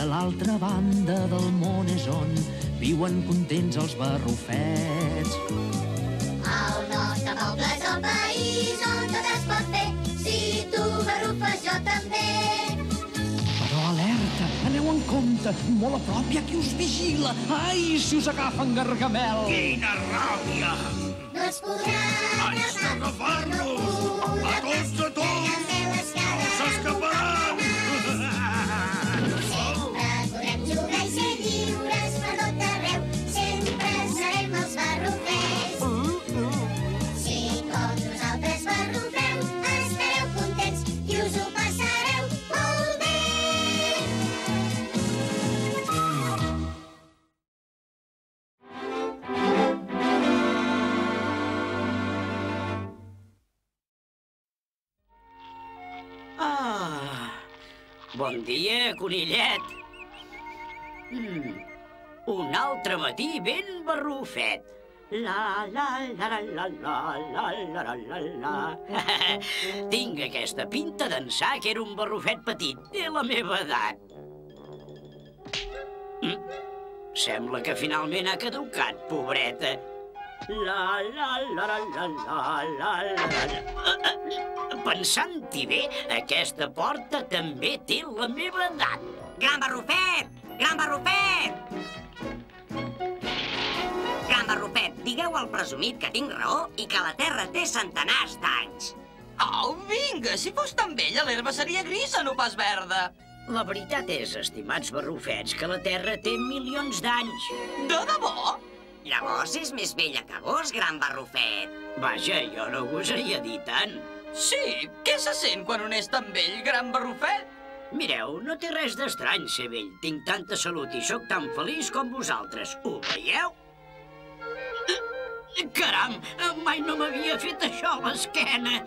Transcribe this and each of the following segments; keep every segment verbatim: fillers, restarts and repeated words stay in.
a l'altra banda del món és on viuen contents els barrufets. El nostre poble és el país on tot es pot fer. Si tu barrufes, jo també. Però alerta, aneu en compte, molt a prop hi ha qui us vigila. Ai, si us agafen Gargamel! Quina ràbia! No ens podran Haig d'agafar-los! A tots, a tots! No s'escaparan! Sempre podrem jugar i ser lliures per tot arreu. Sempre serem els barrufets. Si com nosaltres barrufeu, estareu contents i us ho passareu molt bé. Ah, bon dia, conillet. Mm, un altre matí ben barrufet. La, la, la, la, la, la, la, la, la, la, la. Tinc aquesta pinta d'ençà que era un barrufet petit, de la meva edat. Mm, sembla que finalment ha caducat, pobreta. La, la, la, la, la, la, la, la. Pensant-hi bé, aquesta porta també té la meva edat. Gran barrufet! Gran barrufet! Gran barrufet, digueu al presumit que tinc raó i que la Terra té centenars d'anys. Au, vinga, si fos tan vella, l'herba seria grisa, no pas verda. La veritat és, estimats barrufets, que la Terra té milions d'anys. De debò? Llavors és més vella que vos, gran barrufet. Vaja, jo no gosaria dir tant. Sí, què se sent quan un és tan vell, gran barrufet? Mireu, no té res d'estrany ser vell. Tinc tanta salut i sóc tan feliç com vosaltres. Ho veieu? Caram, mai no m'havia fet això a l'esquena.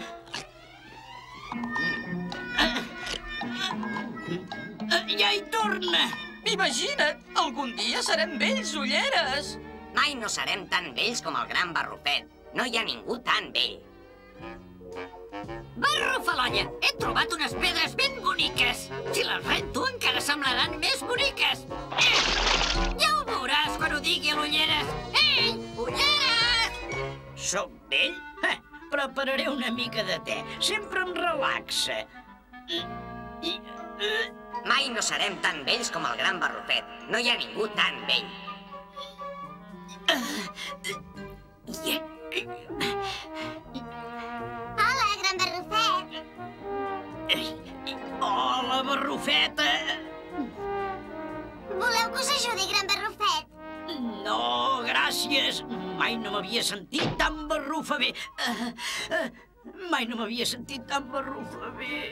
Ja hi torna. Imagina't, algun dia serem vells, ulleres. Mai no serem tan vells com el gran barrufet. No hi ha ningú tan vell. Barrufalolla, he trobat unes pedres ben boniques. Si les rento encara semblaran més boniques. Eh! Ja ho veuràs quan ho digui a l'Ulleres. Ei, Ulleres! Soc vell? Eh, prepararé una mica de te. Sempre em relaxa. I, i, uh... Mai no serem tan vells com el gran barrufet. No hi ha ningú tan vell. Hola, gran barrufet. Hola, barrufeta. Voleu que us ajudi, gran barrufet? No, gràcies. Mai no m'havia sentit tan barrufaber. Uh, uh, mai no m'havia sentit tan barrufaber.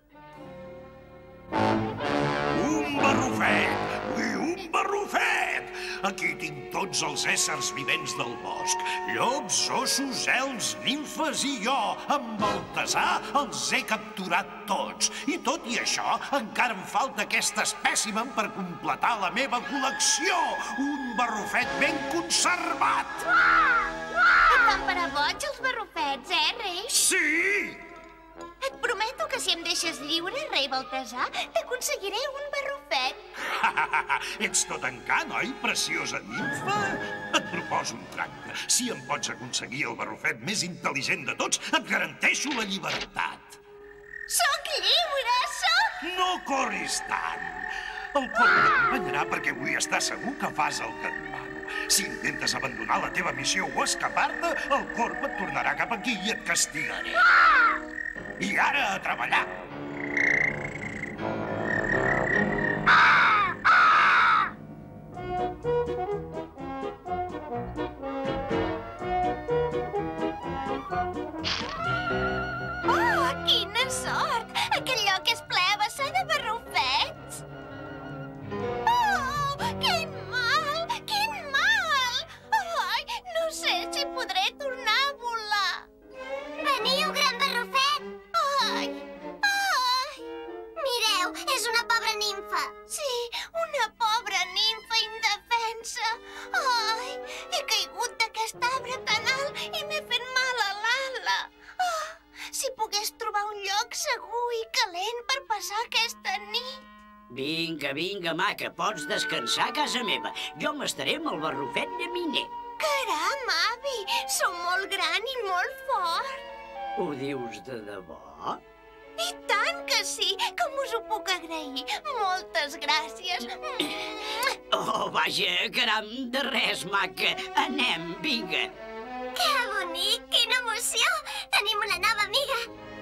Un barrufet! Ui, un barrufet! Aquí tinc tots els éssers vivents del bosc. Llops, ossos, elfs, nimfes i jo. Amb Baltasar els he capturat tots. I tot i això, encara em falta aquest espècimen per completar la meva col·lecció. Un barrufet ben conservat. Et fan parar boig els barrufets, eh, rei? Sí! Et prometo que si em deixes lliure, rei Baltasar, t'aconseguiré un barrufet. Ets tot encant, oi, preciosa nimfa? Et proposo un tracte. Si em pots aconseguir el barrufet més intel·ligent de tots, et garanteixo la llibertat. Soc lliure, soc! No corris tant. El cor t'acompanyarà perquè vull estar segur que fas el que et demano. Si intentes abandonar la teva missió o escapar-te, el corp et tornarà cap aquí i et castigaré. Ah! I ara a treballar. Ah! Ah! Oh, quina sort! Aquest lloc és ple a vessar de barrufets. Oh, quin mal! Quin mal! Ai, no sé si podré tornar a volar. Veniu, gran barrufet! Ai! Ai! Mireu, és una pobra nimfa. Sí, una pobra nimfa indefensa. Ai, he caigut d'aquest arbre tan alt i m'he fet mal a l'ala. Oh, si pogués trobar un lloc segur i calent per passar aquesta nit. Vinga, vinga, maca, pots descansar a casa meva. Jo m'estaré amb el Barrufet llaminer. Caram, avi, sou molt gran i molt fort. Ho dius de debò? I tant que sí! Com us ho puc agrair? Moltes gràcies. Oh, vaja, caram, de res, maca. Anem, vinga. Que bonic, quina emoció! Tenim una nova amiga.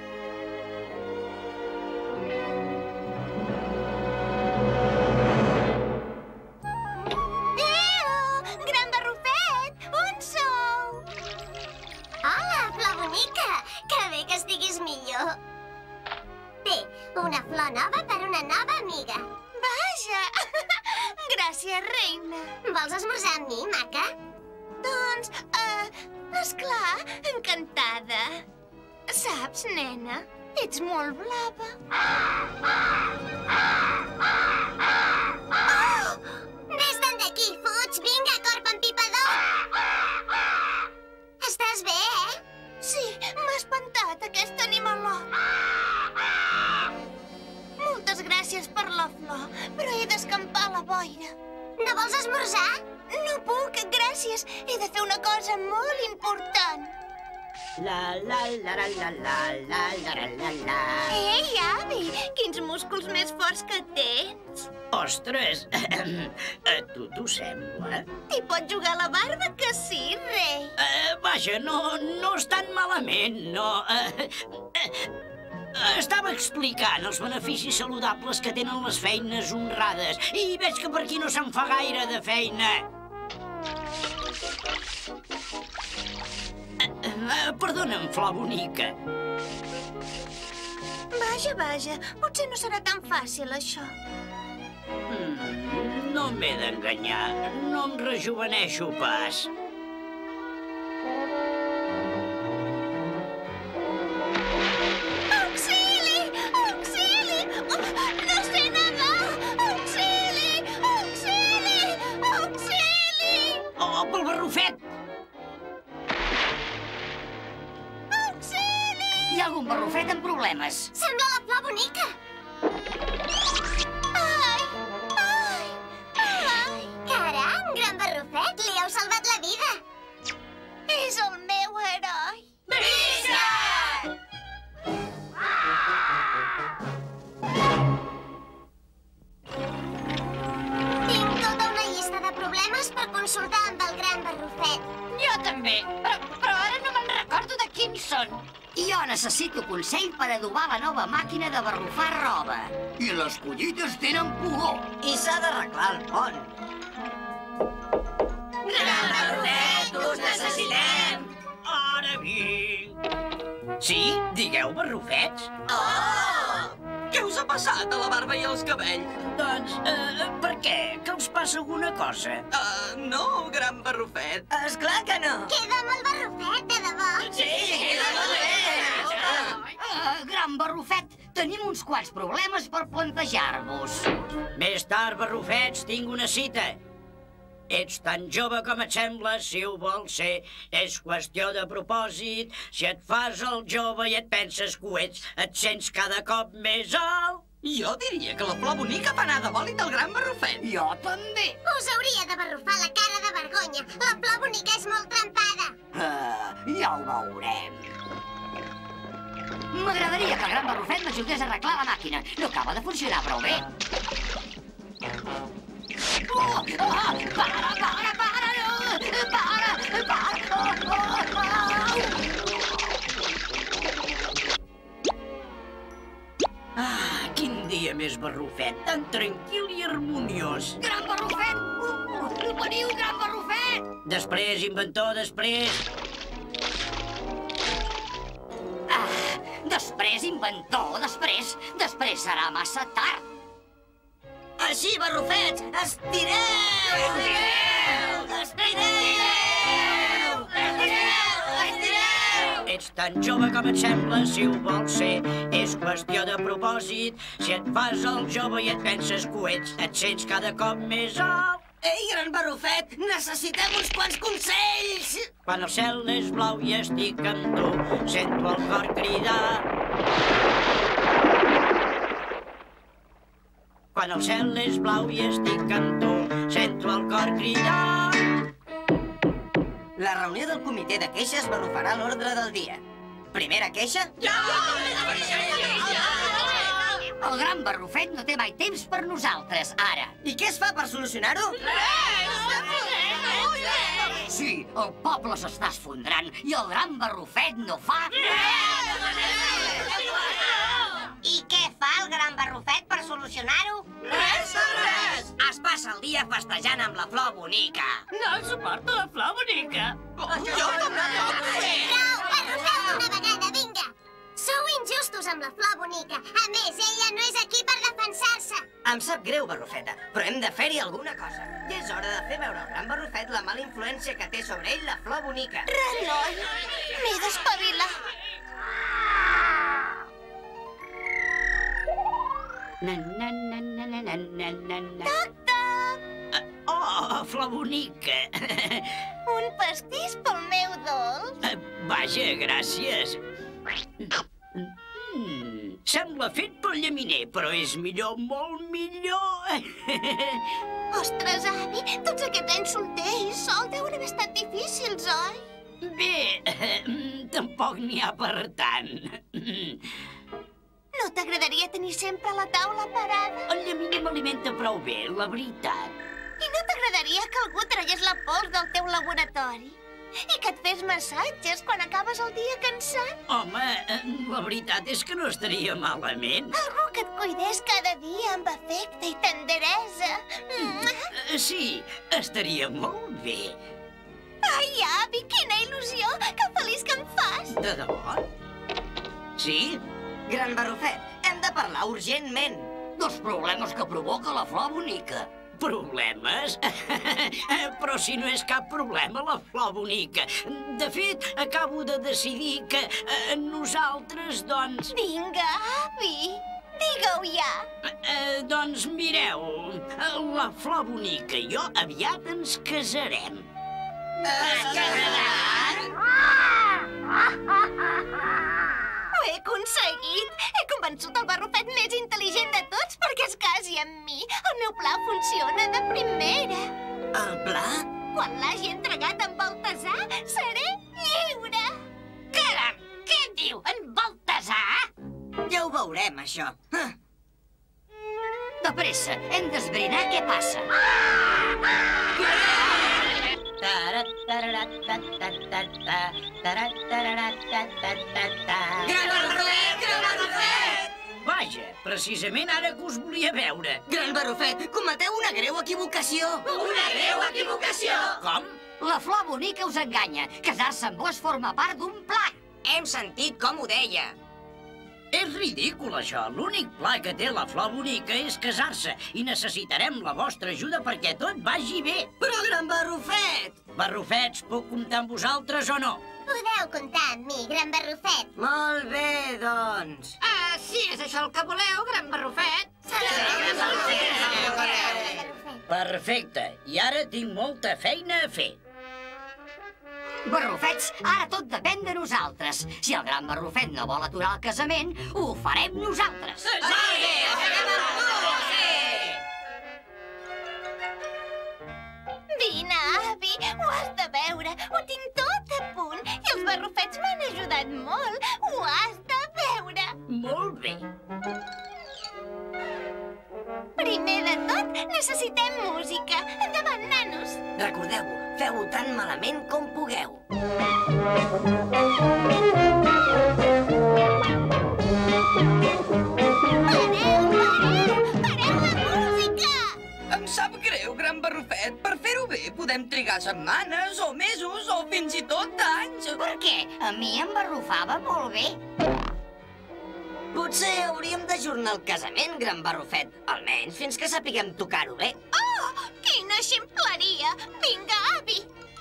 Adéu, Gran Barrufet! On sou? Hola, flor bonica! Que bé que estiguis millor. Té, una flor nova per una nova amiga. Vaja! Gràcies, reina. Vols esmorzar amb mi, maca? Doncs, uh, esclar, encantada. Saps, nena, ets molt blava. Oh! Vés-te'n d'aquí, fuig! Vinga, corp empipador! Estàs bé, eh? Sí, m'ha espantat aquest animalot. Moltes gràcies per la flor, però he d'escampar la boira. No vols esmorzar? No puc, gràcies. He de fer una cosa molt important. La, la, la, la, la, la, la, la, la, la. Ei, avi, quins músculs més forts que tens. Ostres, a tu t'ho sembla? T'hi pot jugar la barba que sí, rei. Uh, vaja, no, no és tan malament, no. Uh, uh, estava explicant els beneficis saludables que tenen les feines honrades i veig que per aquí no se'n fa gaire de feina. Uh, uh, perdona'm, flor bonica. Vaja, vaja, potser no serà tan fàcil, això. Mm, no m'he d'enganyar, no em rejuveneixo pas. Auxili! Auxili! Oh, no sé nedar! Auxili! Auxili! Auxili! Oh, pel Barrufet! Auxili! Hi ha algun Barrufet amb problemes? Sembla la flor bonica. Ai! Ai! Ai! Caram, Gran Barrufet, li heu salvat la vida. És el meu heroi. Brisa! Tinc tota una llista de problemes per consultar amb el Gran Barrufet. Jo també, però, però ara no me'n recordo de quins són. Jo necessito consell per adobar la nova màquina de barrufar roba. I les collites tenen pugó. I s'ha d'arreglar el pont. Gran Barrufet, us necessitem! Ara vinc. Sí, digueu barrufets. Oh! Què us ha passat a la barba i als cabells? Doncs, eh, per què? Que us passa alguna cosa? Uh, no, Gran Barrufet. Esclar que no. Queda amb el Barrufet, de debò. Sí, queda molt bé! Uh, Gran Barrufet, tenim uns quants problemes per plantejar-vos. Més tard, barrufets, tinc una cita. Ets tan jove com et sembla, si ho vols ser. És qüestió de propòsit. Si et fas el jove i et penses que ho ets, et sents cada cop més alt. Jo diria que la flor bonica fa anar de bòlit al Gran Barrufet. Jo també. Us hauria de barrufar la cara de vergonya. La flor bonica és molt trempada. Uh, ja ho veurem. M'agradaria que el Gran Barrufet m'ajudés a arreglar la màquina. No acaba de funcionar prou bé. Oh, oh, para, para, para, no! Para, para, oh, oh, oh. Ah, quin dia més barrufet, tan tranquil i harmoniós. Gran Barrufet! Uh, uh, veniu, Gran Barrufet! Després, inventor, després. Ah, després, inventor, després, després serà massa tard. Així, barrufets, estireu! Estireu! Estireu! Estireu! Estireu! Ets tan jove com et sembla, si ho vols ser. És qüestió de propòsit. Si et fas el jove i et penses que ho ets, et sents cada cop més alt. Ei, Gran Barrufet, necessitem uns quants consells! Quan el cel és blau i estic amb tu, sento el cor cridar. Quan el cel és blau i estic cantó, sento el cor cridar. La reunió del comitè de queixes barrufarà l'ordre del dia. Primera queixa? El gran Barrufet no té mai temps per nosaltres, ara. I què es fa per solucionar-ho? Sí, el poble s'està esfondrant i el gran Barrufet no fa... I què fa el gran Barrufet per solucionar-ho? Res de res! Es passa el dia festejant amb la flor bonica. No suporto la flor bonica. Jo també! Prou! Barrufeu d'una vegada, vinga! Sou injustos amb la flor bonica. A més, ella no és aquí per defensar-se. Em sap greu, Barrufeta, però hem de fer-hi alguna cosa. I és hora de fer veure al gran Barrufet la mala influència que té sobre ell la flor bonica. Renoi, m'he d'espavilar. Na, na, na, na, na, na, na, na, na. Toc, toc! Oh, flor bonica. Un pastís pel meu dolç. Vaja, gràcies. Mm, sembla fet pel llaminer, però és millor, molt millor. Ostres, avi, tots aquests anys solter i sol deuen haver estat difícils, oi? Bé, tampoc n'hi ha per tant. No t'agradaria tenir sempre la taula parada? El llaminer m'alimenta prou bé, la veritat. I no t'agradaria que algú tragués la pols del teu laboratori? I que et fes massatges quan acabes el dia cansat? Home, la veritat és que no estaria malament. Algú que et cuidés cada dia amb afecte i tenderesa. Mm. Sí, estaria molt bé. Ai, avi, quina il·lusió! Que feliç que em fas! De debò? Sí? Gran Barrufet, hem de parlar urgentment. Dos problemes que provoca la flor bonica. Problemes? Però si no és cap problema, la flor bonica. De fet, acabo de decidir que eh, nosaltres, doncs... Vinga, avi, digue-ho ja. Eh, doncs mireu, la flor bonica i jo aviat ens casarem. Es casaran? Ho he aconseguit! He convençut el Barrufet més intel·ligent de tots perquè es casi amb mi. El meu pla funciona de primera. El pla? Quan l'hagi entregat en Baltasar, seré lliure. Caram, què diu, en Baltasar? Ja ho veurem, això. Ah. De pressa, hem d'esbrinar què passa. Gran Barrufet! Gran Barrufet! Vaja, precisament ara que us volia veure. Gran Barrufet, cometeu una greu equivocació. Una greu equivocació! Com? La flor bonica us enganya. Casar-se amb vos forma part d'un pla. Hem sentit com ho deia. És ridícul, això. L'únic pla que té la flor bonica és casar-se i necessitarem la vostra ajuda perquè tot vagi bé. Però, Gran Barrufet! Barrufets, puc comptar amb vosaltres o no? Podeu comptar amb mi, Gran Barrufet. Molt bé, doncs. Ah, si és això el que voleu, gran Barrufet. Perfecte. I ara tinc molta feina a fer. Barrufets, ara tot depèn de nosaltres. Si el gran Barrufet no vol aturar el casament, ho farem nosaltres. Vine, avi, ho has de veure. Ho tinc tot a punt. I els Barrufets m'han ajudat molt. Ho has de veure. Molt bé. Primer de tot, necessitem música. Endavant, nanos. Recordeu-ho, feu-ho tan malament com pugueu. Pareu, pareu! Pareu la música! Em sap greu, gran Barrufet. Per fer-ho bé podem trigar setmanes o mesos o fins i tot anys. Per què? A mi em barrufava molt bé. Potser hauríem d'ajornar el casament, gran Barrufet. Almenys fins que sapiguem tocar-ho bé. Oh, quina ximpleria! Vinga, avi!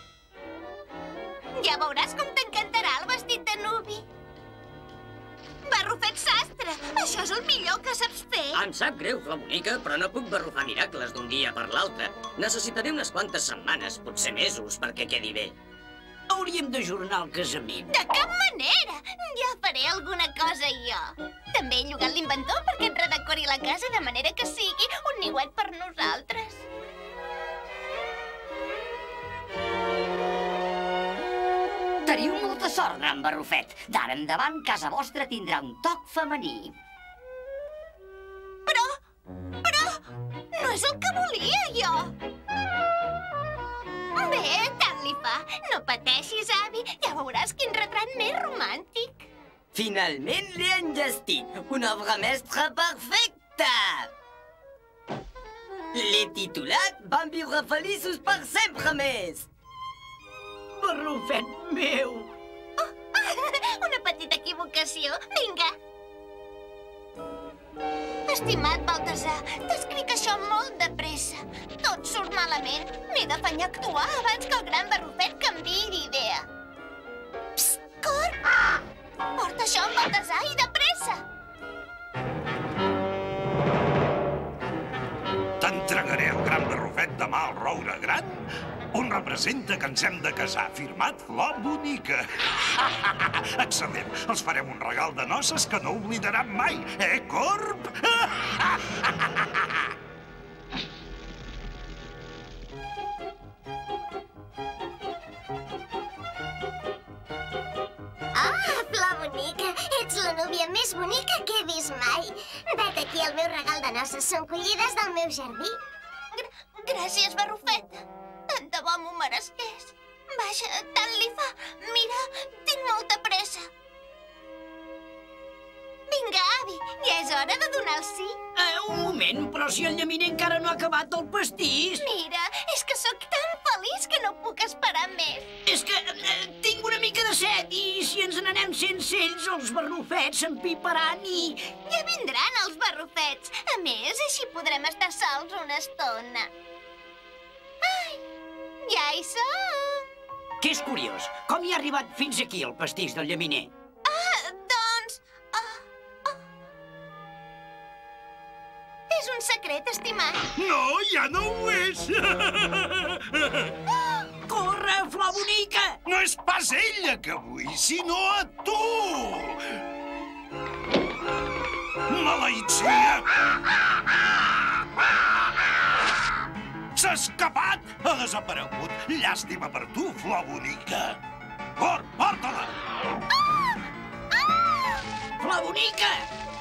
Ja veuràs com t'encantarà el vestit de nuvi. Barrufet sastre, això és el millor que saps fer. Em sap greu, flor bonica, però no puc barrufar miracles d'un dia per l'altre. Necessitaré unes quantes setmanes, potser mesos, perquè quedi bé. Hauríem d'ajornar el casament. De cap manera! Ja faré alguna cosa jo. També he llogat l'inventor perquè et redecori la casa de manera que sigui un niuet per nosaltres. Teniu molta sort, gran Barrufet. D'ara endavant, casa vostra tindrà un toc femení. Però... però... no és el que volia, jo. Bé, tant li fa. No pateixis, avi. Ja veuràs quin retrat més romàntic. Finalment l'he enllestit. Una obra mestra perfecta. L'he titulat Vam viure feliços per sempre més. Barrufet meu! Oh, una petita equivocació. Vinga. Estimat Baltasar, t'escric això molt de pressa. Tot surt malament. M'he d'afanyar a actuar abans que el gran Barrufet canviï d'idea. Psst, Corb! Porta això amb Baltasar i de pressa! T'entregaré el gran Barrufet demà al roure gran, on representa que ens hem de casar, firmat Flor Bonica. Excel·lent! Els farem un regal de noces que no oblidaran mai, eh, Corb? Ah, Flor Bonica, ets la núvia més bonica que he vist mai. Vet aquí el meu regal de noces, són collides del meu jardí. Gràcies, Barrufet. Tant de bo m'ho meresqués. Vaja, tant li fa. Mira, tinc molta pressa. Vinga, avi, ja és hora de donar el sí. Eh, un moment, però si el llaminer encara no ha acabat el pastís. Mira, és que sóc tan feliç que no puc esperar més. És que eh, tinc una mica de set i si ens n'anem sense ells, els barrufets s'empiparan i... Ja vindran els barrufets. A més, així podrem estar sols una estona. Ai, ja hi som. Que és curiós, com hi ha arribat fins aquí el pastís del llaminer? Ah, doncs... Oh, oh. És un secret, estimat. No, ja no ho és! Corre, Flor Bonica! No és pas ella que vull, sinó a tu! Maleïtsia! S'ha escapat! Ha desaparegut! Llàstima per tu, Flor Bonica! Cor, porta-la! Ah! Ah! Flor Bonica!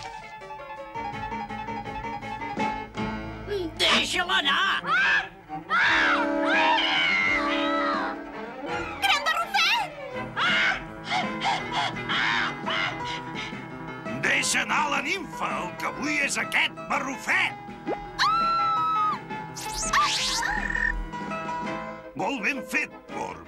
Deixa-la anar! Gran Barrufet! Deixa anar la nimfa! El que vull és aquest barrufet! Molt ben fet, Corb.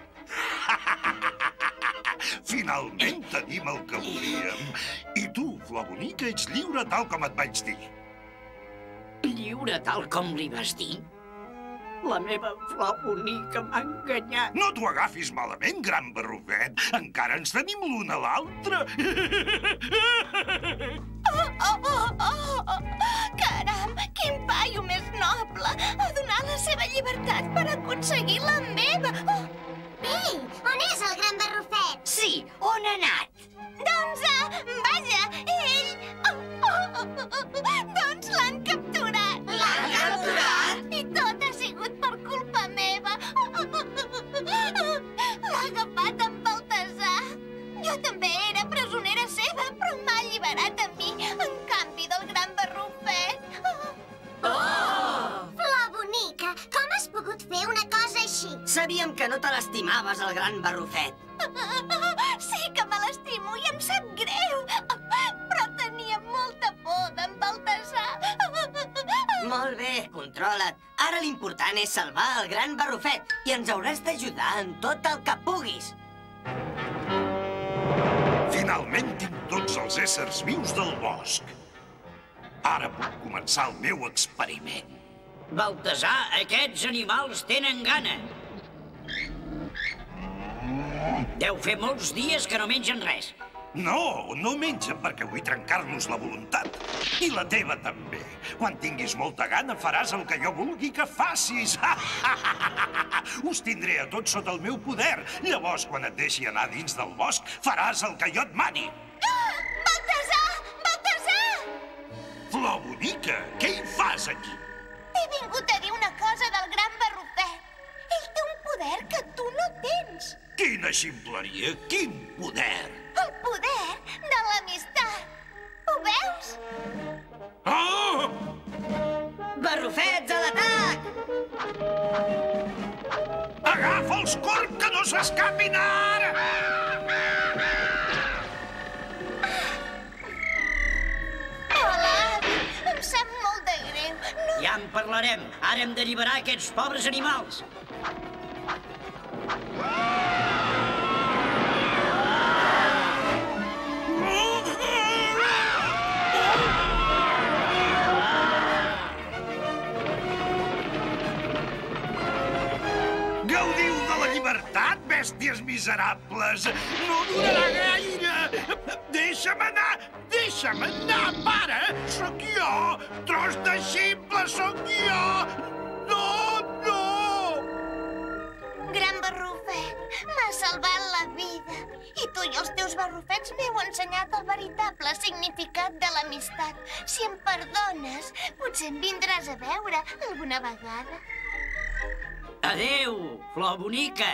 Finalment tenim el que volíem. I tu, Flor Bonica, ets lliure tal com et vaig dir. Lliure tal com li vas dir? La meva Flor Bonica m'ha enganyat. No t'ho agafis malament, gran barrufet. Encara ens tenim l'un a l'altre. Oh, oh, oh, oh, oh. Caram, quin paio més noble. Ha donat la seva llibertat per aconseguir la meva. Oh. Ei, on és el gran Barrufet? Sí, on ha anat? Doncs, uh, vaja, ell... Oh, oh, oh, oh, oh. Doncs l'han capturat. L'han capturat? I tot ha sigut per culpa meva. L'ha agafat en Baltasar. Jo també era presonera seva, però m'ha alliberat a mi en canvi del gran Barrufet. Oh! Flor Bonica, com has pogut fer una cosa així? Sabíem que no te l'estimaves, el gran Barrufet. Sí que me l'estimo i em sap greu, però tenia molta por d'en Baltasar. Molt bé, controla't. Ara l'important és salvar el gran Barrufet i ens hauràs d'ajudar en tot el que puguis. Finalment tinc tots els éssers vius del bosc. Ara puc començar el meu experiment. Baltasar, aquests animals tenen gana. Deu fer molts dies que no mengen res. No, no mengen perquè vull trencar-nos la voluntat. I la teva també. Quan tinguis molta gana faràs el que jo vulgui que facis. Us tindré a tots sota el meu poder. Llavors, quan et deixi anar dins del bosc, faràs el que jo et mani. Baltasar! Baltasar! Flor bonica, què hi fas aquí? He vingut a dir una cosa del gran Barrufet. Ell té un poder que tu no tens. Quina ximpleria, quin poder! El poder de l'amistat. Ho veus? Oh! Barrufets a l'atac! Agafa'ls, corb, que no s'escapin ara! Hola, avi. Em sap molt de greu. No... Ja en parlarem. Ara hem d'alliberar aquests pobres animals. Gaudiu de la llibertat, bèsties miserables! No durarà gaire! Deixa'm anar! Deixa'm anar, pare! Sóc jo! Tros de ximple, sóc jo! No, no! Gran Barrufet, m'has salvat la vida. I tu i els teus barrufets m'heu ensenyat el veritable significat de l'amistat. Si em perdones, potser em vindràs a veure alguna vegada. Adéu, Flor bonica.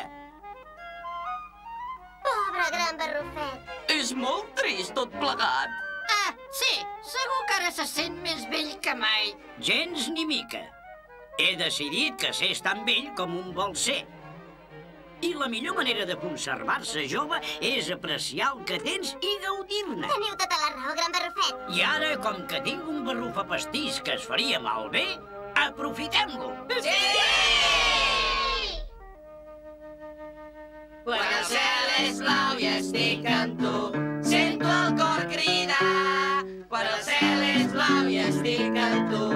Pobre gran Barrufet. És molt trist tot plegat. Ah, sí, segur que ara se sent més vell que mai. Gens ni mica. He decidit que s'és tan vell com un vol ser. I la millor manera de conservar-se jove és apreciar el que tens i gaudir-ne. Teniu tota la raó, gran Barrufet. I ara, com que tinc un barrufapastís que es faria malbé, aprofitem-lo. Sí! Quan el cel és blau i estic amb tu, sento el cor cridar. Quan el cel és blau i estic amb tu,